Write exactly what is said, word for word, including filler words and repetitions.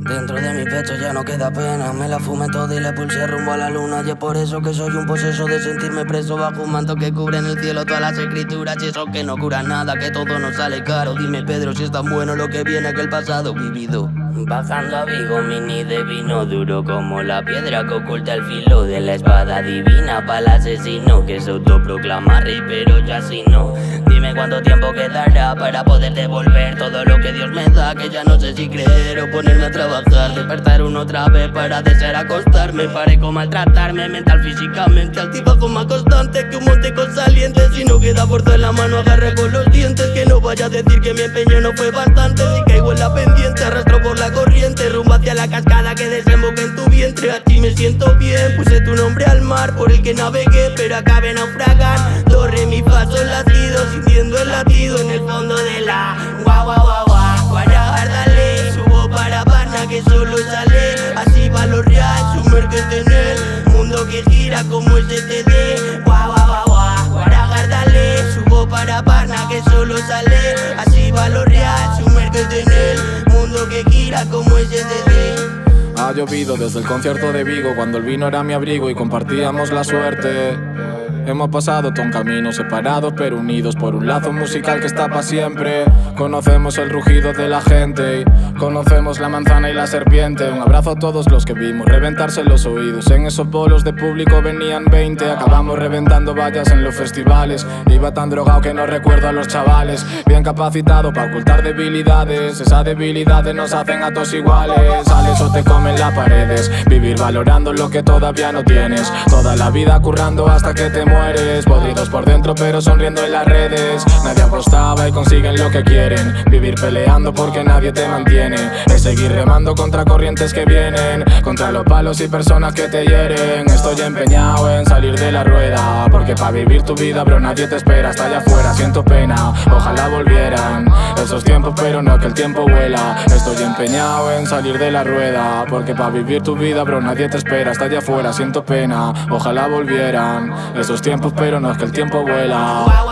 Dentro de mi pecho ya no queda pena. Me la fumé toda y le pulsé rumbo a la luna. Y es por eso que soy un poseso de sentirme preso bajo un manto que cubre en el cielo todas las escrituras. Y eso que no cura nada, que todo nos sale caro. Dime, Pedro, si es tan bueno lo que viene que el pasado vivido. Bajando a Vigo, mini de vino duro como la piedra que oculta el filo de la espada divina para el asesino que se autoproclama rey, pero yo así no. Dime cuánto tiempo quedará para poder devolver todo lo que Dios me da, que ya no sé si creer o ponerme a trabajar. Despertar una otra vez para desear acostarme. Paré con maltratarme mental, físicamente. Altibajo más constante que un monte con salientes. Si no queda fuerza en la mano, agarré con los dientes. Que no vaya a decir que mi empeño no fue bastante. Si caigo en la pendiente, arrastro por la corriente, rumbo hacia la cascada que desemboca en tu vientre. Aquí me siento bien, puse tu nombre al mar por el que navegué, pero acabé naufragando. Do, re, mi, fa, sol, latido, sintiendo el latido en el fondo de la guau, guau, guau, guau. Guarajar, dale, subo para Parna que solo sale. Así va lo real, sumérgete en el mundo que gira como S T D. Guau, guau, guau, guau. Guarajar, dale, subo para Parna que solo sale. Así va lo real, sumérgete en el mundo que gira como S T D. Ha llovido desde el concierto de Vigo, cuando el vino era mi abrigo y compartíamos la suerte. Hemos pasado todo un camino separados pero unidos por un lazo musical que está para siempre. Conocemos el rugido de la gente y conocemos la manzana y la serpiente. Un abrazo a todos los que vimos reventarse los oídos. En esos bolos de público venían veinte. Acabamos reventando vallas en los festivales. Iba tan drogado que no recuerdo a los chavales. Bien capacitado para ocultar debilidades. Esas debilidades nos hacen a todos iguales. Sales o te comen las paredes. Vivir valorando lo que todavía no tienes. Toda la vida currando hasta que te mueres. Podridos por dentro pero sonriendo en las redes. Nadie apostaba y consiguen lo que quieren. Vivir peleando porque nadie te mantiene. Es seguir remando contra corrientes que vienen, contra los palos y personas que te hieren. Estoy empeñado en salir de la rueda, porque para vivir tu vida bro nadie te espera. Hasta allá afuera siento pena, ojalá volvieran esos tiempos pero no que el tiempo vuela. Estoy empeñado en salir de la rueda, porque para vivir tu vida bro nadie te espera. Hasta allá afuera siento pena, ojalá volvieran esos tiempos pero no es que el tiempo vuela.